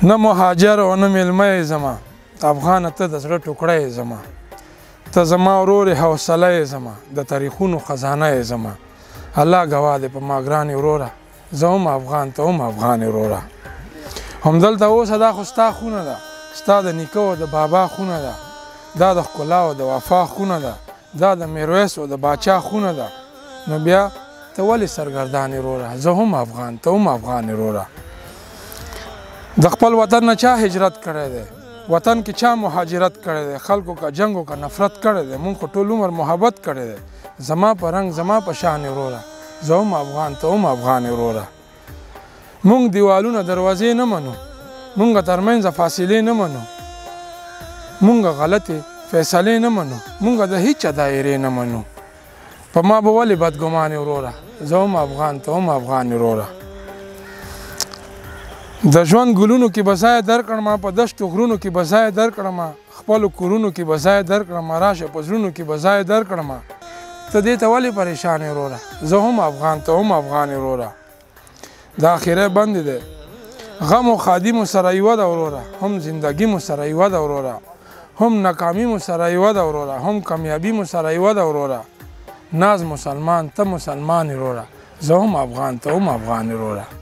نه مهاجر او نه میلمه یې زما افغانه ته د زړه ټوکړه یې زما ته زما ورور یې حوصله یې زما د تاریخونو خزانه یې زما الله ګواه دی په ما ګرانې وروره زه هم افغان ته هم افغان وروره همدلته اوسه دا خو ستا خونه ده ستا د نیکه او د بابا خونه ده دا د ښکلا او د وفا خونه ده دا د میرویس او د باچا خونه ده نو بیا ته ولې سرګردانې وروره زه هم افغان ته هم افغان وروره د خپل وطن نه چا هجرت کړی دی وطن کې چا مهاجرت کړی دی خلکو که جنګ او که نفرت کړی دی مونږ خو ټول عمر محبت کړی دی زما په رنګ زما په شان وروره زه هم افغان ته هم افغان وروره مونږ دیوالونه دروازې نه منو مونږ ترمنځ فاصلې نه منو مونږ غلطې فیصلې نه منو مونږ د هیچا دایرې نه منو په ما به ولې بدګمانې وروره زه هم افغان ته هم افغان وروره د ژوند ګلونو کې به ځای درکړم په دشتو غرونو کې به ځای درکړم خپلو کورونو کې به ځای درکړم راشه په زړونو کې به ځای درکړم ته دې ته ولې پریشان وروره زه هم افغان ته هم افغان وروره د اخرې بند دی غم و خادي مو سره یوه ده وروره هم زندګي مو سره یوه ده وروره هم ناکامي مو سره یوه ده وروره هم کامیابي مو سره یوه ده وروره ناز مسلمان ته مسلمان وروره زه هم افغان ته هم افغان وروره